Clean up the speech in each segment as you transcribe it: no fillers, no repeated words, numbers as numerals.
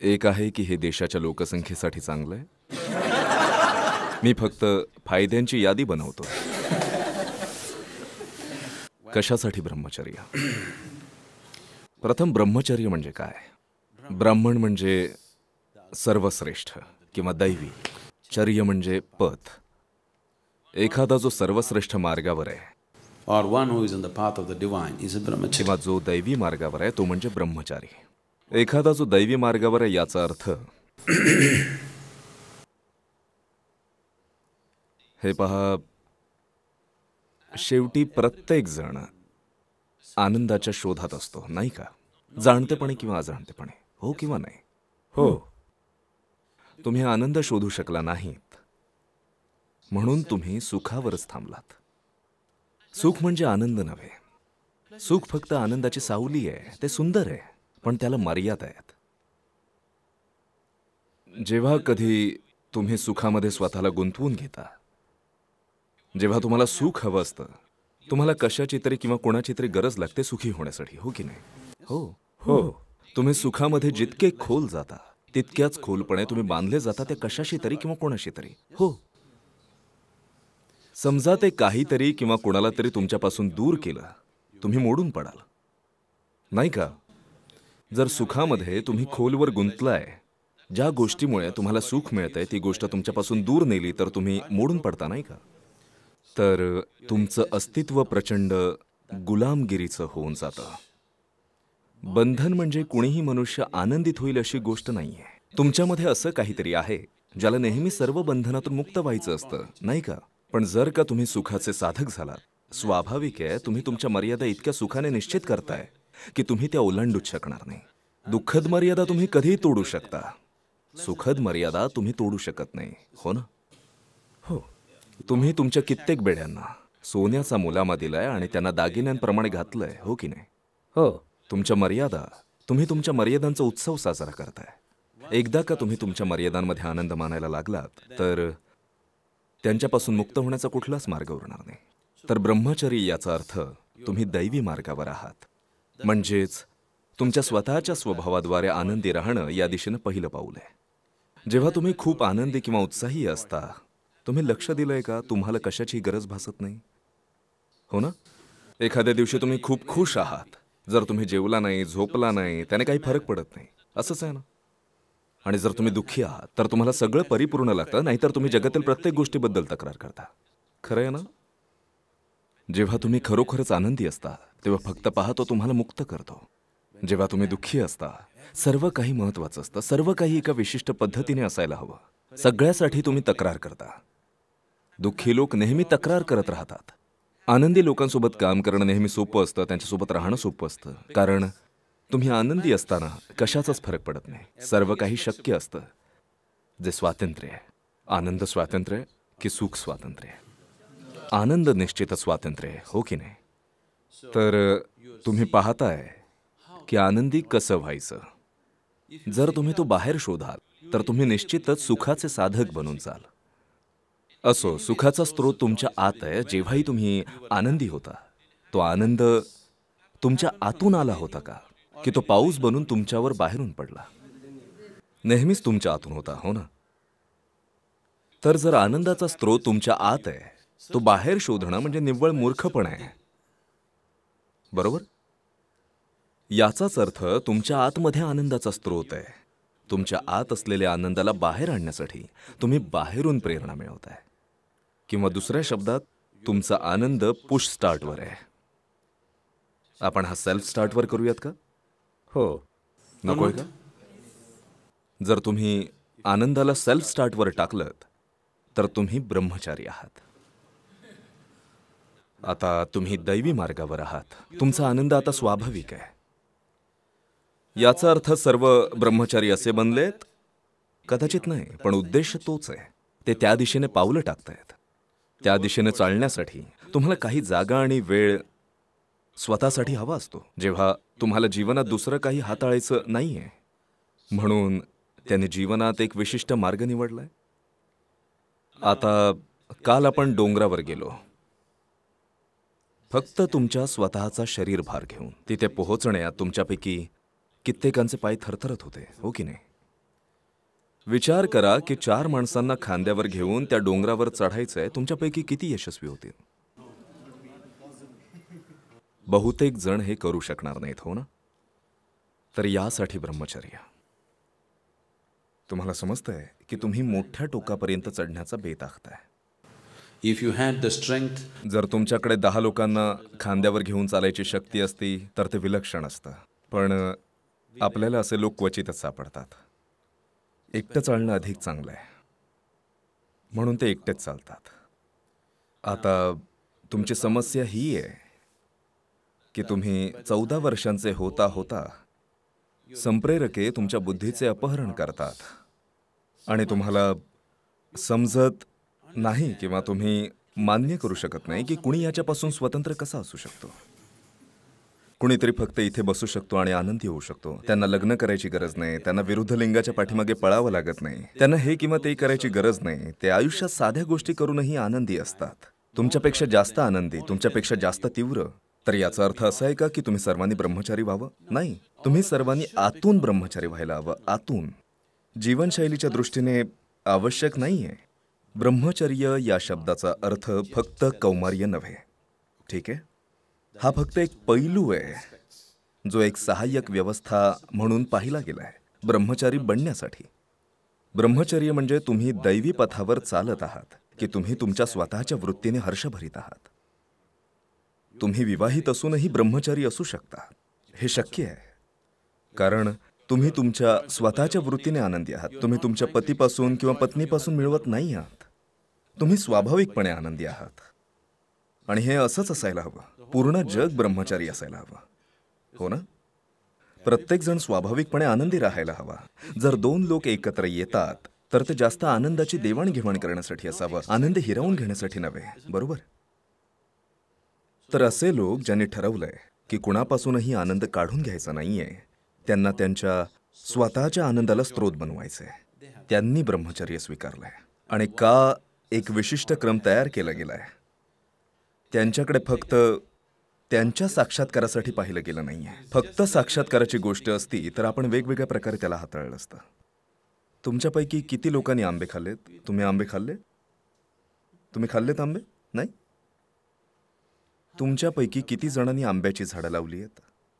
एक आहे की हे देशाच्या लोकसंख्येसाठी चांगलं आहे. मी फक्त फायद्यांची यादी बनवतो. कशासाठी ब्रह्मचर्य? प्रथम ब्रह्मचर्य म्हणजे काय? ब्राह्मण म्हणजे सर्वश्रेष्ठ किंवा दैवी. चर्य म्हणजे पथ. एखादा जो सर्वश्रेष्ठ मार्गावर आहे or one who is on the path of the divine is a brahmachari. किंवा जो दैवी मार्गावर आहे तो म्हणजे ब्रह्मचारी. एखादा जो दैवी मार्गावर आहे याचा अर्थ हे पहा, शेवटी प्रत्येक जण आनंदाच्या शोधात असतो, नाही का? जाणतेपणे किंवा अजाणतेपणे, हो किंवा नाही? हो. तुम्ही आनंद शोधू शकला नाहीत म्हणून तुम्ही सुखावरच थांबलात. सुख म्हणजे आनंद नव्हे. सुख फक्त आनंदाची सावली आहे. ते सुंदर आहे, पण त्याला मर्यादा आहेत. जेव्हा कधी तुम्ही सुखामध्ये स्वतःला गुंतवून घेता, जेव्हा तुम्हाला सुख हवं असतं, तुम्हाला कशाची तरी किंवा कोणाची तरी गरज लागते सुखी होण्यासाठी, हो की नाही? हो हो. तुम्ही सुखामध्ये जितके खोल जाता तितक्याच खोलपणे तुम्ही बांधले जाता त्या कशाशी तरी किंवा कोणाशी तरी. हो. समजा ते काहीतरी किंवा कोणाला तरी तुमच्यापासून दूर केलं, तुम्ही मोडून पडाल, नाही का? जर सुखामध्ये तुम्ही खोलवर गुंतलाय, ज्या गोष्टीमुळे तुम्हाला सुख मिळतंय ती गोष्ट तुमच्यापासून दूर नेली तर तुम्ही मोडून पडता, नाही का? तर तुमचं अस्तित्व प्रचंड गुलामगिरीचं होऊन जातं. बंधन म्हणजे कुणीही मनुष्य आनंदित होईल अशी गोष्ट नाहीये. तुमच्यामध्ये असं काहीतरी आहे ज्याला नेहमी सर्व बंधनातून मुक्त व्हायचं असतं, नाही का? पण जर का तुम्ही सुखाचे साधक झालात, स्वाभाविक आहे तुम्ही तुमच्या मर्यादा इतक्या सुखाने निश्चित करताय की तुम्ही त्या ओलांडूच शकणार नाही. दुःखद मर्यादा तुम्ही कधीही तोडू शकता, सुखद मर्यादा तुम्ही तोडू शकत नाही, हो ना? हो. तुम्ही तुमच्या कित्येक बेड्यांना सोन्याचा मुलामा दिलाय आणि त्यांना दागिन्यांप्रमाणे घातलंय, हो की नाही? हो. तुमच्या मर्यादा, तुम्ही तुमच्या मर्यादांचा उत्सव साजरा करताय. एकदा का तुम्ही तुमच्या मर्यादांमध्ये आनंद मानायला लागलात तर त्यांच्यापासून मुक्त होण्याचा कुठलाच मार्ग उरणार नाही. तर ब्रह्मचर्य याचा अर्थ तुम्ही दैवी मार्गावर आहात, म्हणजेच तुमच्या स्वतःच्या स्वभावाद्वारे आनंदी राहणं या दिशेनं पहिलं पाऊल आहे. जेव्हा तुम्ही खूप आनंदी किंवा उत्साही असता, तुम्ही लक्ष दिलंय का तुम्हाला कशाची गरज भासत नाही, हो ना? एखाद्या दिवशी तुम्ही खूप खुश आहात, जर तुम्ही जेवला नाही, झोपला नाही, त्याने काही फरक पडत नाही, असंच आहे ना? आणि जर तुम्ही दुःखी आहात तर तुम्हाला सगळं परिपूर्ण लागतं, नाहीतर तुम्ही जगातील प्रत्येक गोष्टीबद्दल तक्रार करता. खरं आहे ना? जेव्हा तुम्ही खरोखरच आनंदी असता तेव्हा फक्त पाहतो तुम्हाला मुक्त करतो. जेव्हा तुम्ही दुःखी असता, सर्व काही महत्वाचं असतं, सर्व काही एका विशिष्ट पद्धतीने असायला हवं, सगळ्यासाठी तुम्ही तक्रार करता. दुःखी लोक नेहमी तक्रार करत राहतात. आनंदी लोकांसोबत काम करणं नेहमी सोपं असतं, त्यांच्यासोबत राहणं सोपं असतं, कारण तुम्ही आनंदी असताना कशाचाच फरक पडत नाही, सर्व काही शक्य असतं. जे स्वातंत्र्य आहे, आनंद स्वातंत्र्य की सुख स्वातंत्र्य? आनंद निश्चित स्वातंत्र्य आहे, हो की नाही? तर तुम्ही पाहताय की आनंदी कसं व्हायचं. जर तुम्ही तो बाहेर शोधाल तर तुम्ही निश्चितच सुखाचे साधक बनून जाल. असो, सुखाचा स्रोत तुमच्या आत आहे. जेव्हाही तुम्ही आनंदी होता, तो आनंद तुमच्या आतून आला होता का, की तो पाऊस बनून तुमच्यावर बाहेरून पडला? नेहमीच तुमच्या आतून होता, हो ना? तर जर आनंदाचा स्रोत तुमच्या आत आहे, तो बाहेर शोधणं म्हणजे निव्वळ मूर्खपण आहे, बरोबर? याचाच अर्थ तुमच्या आतमध्ये आनंदाचा स्रोत आहे. तुमच्या आत असलेल्या आनंदाला बाहेर आणण्यासाठी तुम्ही बाहेरून प्रेरणा मिळवताय, किंवा दुसऱ्या शब्दात तुमचा आनंद पुश स्टार्टवर आहे. आपण हा सेल्फ स्टार्टवर करूयात का? हो. नकोय का? जर तुम्ही आनंदाला सेल्फ स्टार्टवर टाकलत तर तुम्ही ब्रह्मचारी आहात. आता तुम्ही दैवी मार्गावर आहात. तुमचा आनंद आता स्वाभाविक आहे. याचा अर्थ सर्व ब्रह्मचारी असे बनलेत? कदाचित नाही, पण उद्देश तोच आहे. ते त्या दिशेने पावलं टाकतायत. त्या दिशेने चालण्यासाठी तुम्हाला काही जागा आणि वेळ स्वतःसाठी हवा असतो, जेव्हा तुम्हाला जीवनात दुसरं काही हाताळायचं नाहीये. म्हणून त्याने जीवनात एक विशिष्ट मार्ग निवडलाय. आता काल आपण डोंगरावर गेलो, फक्त तुमच्या स्वतःचा शरीरभार घेऊन. तिथे पोहोचण्यात तुमच्यापैकी कित्येकांचे पाय थरथरत होते, हो की नाही? विचार करा की 4 माणसांना खांद्यावर घेऊन त्या डोंगरावर चढायचंय. तुमच्यापैकी किती यशस्वी होतील? बहुतेक जण हे करू शकणार नाहीत, हो ना? तर यासाठी ब्रह्मचर्य. तुम्हाला समजतंय की तुम्ही मोठ्या टोकापर्यंत चढण्याचा बेत आखताय. If you had the strength, जर तुमच्याकडे 10 लोकांना खांद्यावर घेऊन चालायची शक्ती असती तर ते विलक्षण असतं. पण आपल्याला असे लोक क्वचितच सापडतात. एकटं चालणं अधिक चांगलं आहे, म्हणून ते एकटेच चालतात. आता तुमची समस्या ही आहे की तुम्ही 14 वर्षांचे होता होता संप्रेरके तुमच्या बुद्धीचे अपहरण करतात आणि तुम्हाला समजत नाही किंवा तुम्ही मान्य करू शकत नाही की कुणी याच्यापासून स्वतंत्र कसा असू शकतो. कुणीतरी फक्त इथे बसू शकतो आणि आनंदी होऊ शकतो. त्यांना लग्न करायची गरज नाही, त्यांना विरुद्ध लिंगाच्या पाठीमागे पळावं लागत नाही, त्यांना हे किंवा ते करायची गरज नाही. ते आयुष्यात साध्या गोष्टी करूनही आनंदी असतात. तुमच्यापेक्षा जास्त आनंदी, तुमच्यापेक्षा जास्त तीव्र. तर याचा अर्थ असा आहे का की तुम्ही सर्वांनी ब्रह्मचारी व्हावं? नाही, तुम्ही सर्वांनी आतून ब्रह्मचारी व्हायला हवं. आतून. जीवनशैलीच्या दृष्टीने आवश्यक नाहीये. ब्रह्मचर्य या शब्दाचा अर्थ फक्त कौमार्य नव्हे. ठीक आहे? हा फक्त एक पैलू आहे जो एक सहाय्यक व्यवस्था म्हणून पाहिला गेलाय ब्रह्मचारी बनण्यासाठी. ब्रह्मचर्य म्हणजे तुम्ही दैवी पथावर चालत आहात की तुम्ही तुमच्या स्वतःच्या वृत्तीने हर्ष भरीत आहात. तुम्ही विवाहित असूनही ब्रह्मचारी असू शकता. हे शक्य आहे कारण तुम्ही तुमच्या स्वतःच्या वृत्तीने आनंदी आहात. तुम्ही तुमच्या पतीपासून किंवा पत्नीपासून मिळवत नाही आहात. तुम्ही स्वाभाविकपणे आनंदी आहात. आणि हे असंच असायला हवं. पूर्ण जग ब्रह्मचारी असायला हवं, हो ना? प्रत्येक जण स्वाभाविकपणे आनंदी राहायला हवा. जर 2 लोक एकत्र येतात तर ते जास्त आनंदाची देवाणघेवाण करण्यासाठी असावं, आनंद हिरावून घेण्यासाठी नव्हे. बरोबर? तर असे लोक ज्यांनी ठरवलंय की कुणापासूनही आनंद काढून घ्यायचा नाहीये, त्यांना त्यांच्या स्वतःच्या आनंदाला स्रोत बनवायचे, त्यांनी ब्रह्मचर्य स्वीकारलंय. आणि का एक विशिष्ट क्रम तयार केला गेलाय. त्यांच्याकडे फक्त त्यांच्या साक्षात्कारासाठी पाहिलं गेलं नाहीये. फक्त साक्षात्काराची गोष्ट असती तर आपण वेगवेगळ्या प्रकारे त्याला हाताळलं असतं. तुमच्यापैकी किती लोकांनी आंबे खाल्लेत? तुम्ही आंबे खाल्ले? तुम्ही खाल्लेत आंबे? नाही? तुमच्यापैकी किती जणांनी आंब्याची झाडं लावली आहेत?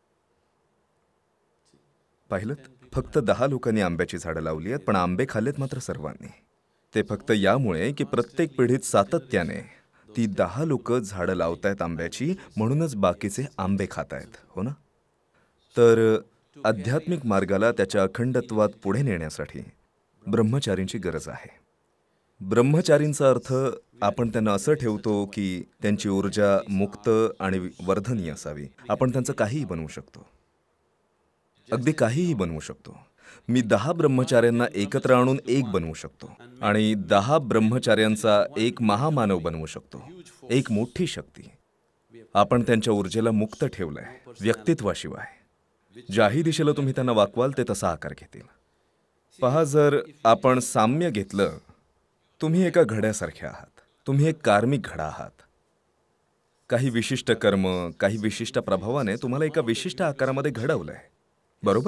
पाहिलं? फक्त 10 लोकांनी आंब्याची झाडं लावली आहेत, पण आंबे खाल्लेत मात्र सर्वांनी. ते फक्त यामुळे की प्रत्येक पिढीत सातत्याने ती 10 लोक झाडं लावतायत आंब्याची, म्हणूनच बाकीचे आंबे खातायत, हो ना? तर आध्यात्मिक मार्गाला त्याच्या अखंडत्वात पुढे नेण्यासाठी ब्रह्मचारींची गरज आहे. ब्रह्मचारींचा अर्थ आपण त्यांना असं ठेवतो की त्यांची ऊर्जा मुक्त आणि वर्धनीय असावी. आपण त्यांचं काहीही बनवू शकतो, अगदी काहीही बनवू शकतो. मी 10 ब्रह्मचार्यांना एकत्र आणून एक बनवू शकतो आणि 10 ब्रह्मचार्यांचा एक महामानव बनवू शकतो, एक मोठी शक्ती. आपण त्यांच्या ऊर्जेला मुक्त ठेवलंय व्यक्तित्वाशिवाय. ज्याही दिशेला तुम्ही त्यांना वाकवाल ते तसा आकार घेतील. पहा, जर आपण साम्य घेतलं, तुम्ही एका घड्यासारखे आहात. तुम्ही एक कार्मिक घडा आहात. काही विशिष्ट कर्म, काही विशिष्ट प्रभावाने तुम्हाला एका विशिष्ट आकारामध्ये घडवलंय, बरोबर?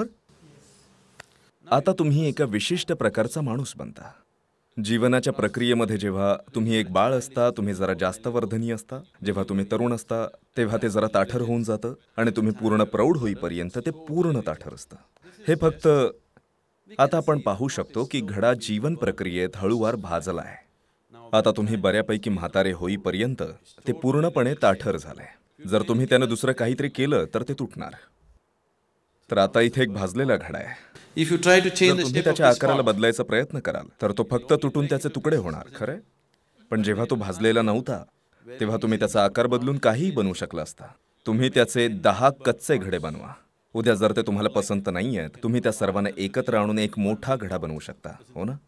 आता तुम्ही एका विशिष्ट प्रकारचा माणूस बनता. जीवनाच्या प्रक्रियेमध्ये जेव्हा तुम्ही एक बाळ असता, तुम्ही जरा जास्त वर्धनीय असता. जेव्हा तुम्ही तरुण असता तेव्हा ते जरा ताठर होऊन जातं आणि तुम्ही पूर्ण प्रौढ होईपर्यंत ते पूर्ण ताठर असतं. हे फक्त आता आपण पाहू शकतो की घडा जीवन प्रक्रियेत हळूवार भाजलाय. आता तुम्ही बऱ्यापैकी म्हातारे होईपर्यंत ते पूर्णपणे ताठर झालंय. जर तुम्ही त्यानं दुसरं काहीतरी केलं तर ते तुटणार. तर आता इथे एक भाजलेला घडा आहे. if you try to change जर the तुम्ही shape of त्याच्या this आकाराला pot, बदलायचा प्रयत्न कराल तर तो फक्त तुटून त्याचे तुकडे होणार, खरंय? पण जेव्हा तो भाजलेला नव्हता तेव्हा तुम्ही त्याचा आकार बदलून काहीही बनवू शकला असता. तुम्ही त्याचे 10 कच्चे घडे बनवा. उद्या जर ते तुम्हाला पसंत नाहीयेत, तुम्ही त्या सर्वांना एकत्र आणून एक मोठा घडा बनवू शकता, हो ना?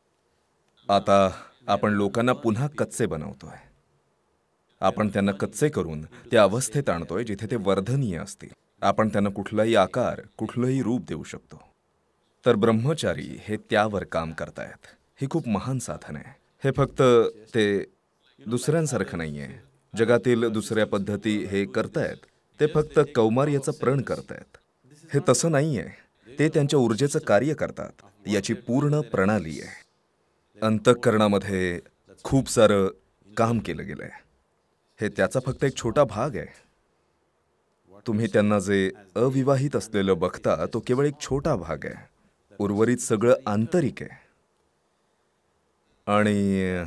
आता आपण लोकांना पुन्हा कच्चे बनवतोय. आपण त्यांना कच्चे करून त्या अवस्थेत आणतोय जिथे ते वर्धनीय असतील. आपण त्यांना कुठलाही आकार, कुठलंही रूप देऊ शकतो. तर ब्रह्मचारी हे त्यावर काम करतायत. हे खूप महान साधन आहे. हे फक्त ते दुसऱ्यांसारखं नाहीये. जगातील दुसऱ्या पद्धती हे करतायत, ते फक्त कौमार्याचं प्रण करतायत. हे तसं नाहीये. ते त्यांच्या ऊर्जेचं कार्य करतात. याची पूर्ण प्रणाली आहे. अंतःकरणामध्ये खूप सारं काम केलं गेलंय. हे त्याचा फक्त एक छोटा भाग आहे. तुम्ही त्यांना जे अविवाहित असलेलं बघता तो केवळ एक छोटा भाग आहे. उर्वरित सगळं आंतरिक आहे. आणि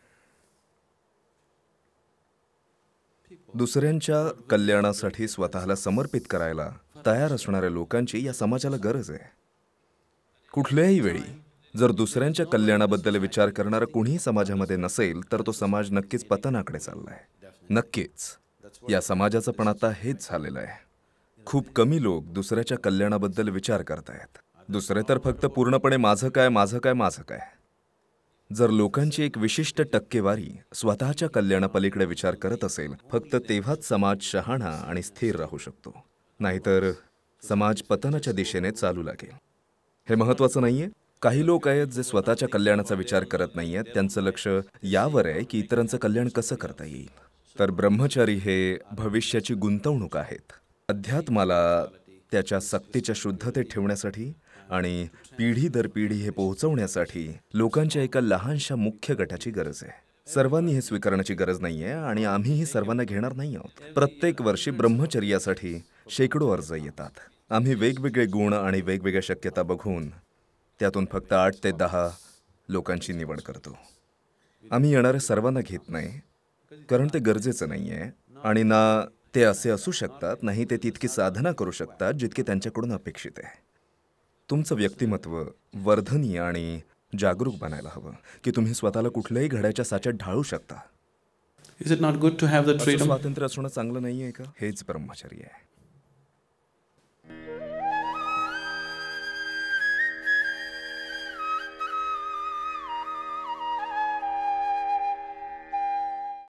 दुसऱ्यांच्या कल्याणासाठी स्वतःला समर्पित करायला तयार असणाऱ्या लोकांची या समाजाला गरज आहे. कुठल्याही वेळी जर दुसऱ्यांच्या कल्याणाबद्दल विचार करणारा कुणीही समाजामध्ये नसेल तर तो समाज नक्कीच पतनाकडे चाललाय. नक्कीच या समाजाचं पण आता हेच झालेलं आहे. खूप कमी लोक दुसऱ्याच्या कल्याणाबद्दल विचार करतायत. दुसरे तर फक्त पूर्णपणे माझं काय माझं काय माझं काय. जर लोकांची एक विशिष्ट टक्केवारी स्वतःच्या कल्याणापलीकडे विचार करत असेल फक्त तेव्हाच समाज शहाणा आणि स्थिर राहू शकतो. नाहीतर समाज पतनाच्या दिशेने चालू लागेल. हे महत्वाचं नाहीये. काही लोक आहेत जे स्वतःच्या कल्याणाचा विचार करत नाहीयेत. त्यांचं लक्ष यावर आहे की इतरांचं कल्याण कसं करता येईल. तर ब्रह्मचारी हे भविष्याची गुंतवणूक आहेत. अध्यात्माला त्याच्या सक्तीच्या शुद्धतेत ठेवण्यासाठी आणि पिढी दर पिढी हे पोहोचवण्यासाठी लोकांच्या एका लहानशा मुख्य गटाची गरज आहे. सर्वांनी हे स्वीकारण्याची गरज नाहीये आणि आम्हीही सर्वांना घेणार नाही आहोत. प्रत्येक वर्षी ब्रह्मचर्यासाठी शेकडो अर्ज येतात. आम्ही वेगवेगळे गुण आणि वेगवेगळ्या शक्यता बघून त्यातून फक्त 8 ते 10 लोकांची निवड करतो. आम्ही येणाऱ्या सर्वांना घेत नाही कारण ते गरजेचं नाहीये आणि ना ते असे असू शकतात नाही ते तितकी साधना करू शकतात जितके त्यांच्याकडून अपेक्षित आहे. तुमचं व्यक्तिमत्व वर्धनीय आणि जागरूक बनायला हवं की तुम्ही स्वतःला कुठल्याही घड्याच्या साच्यात ढाळू शकता. Is it not good to have the असं freedom? स्वातंत्र्य असणं चांगलं नाहीये का? हेच ब्रह्मचर्य आहे.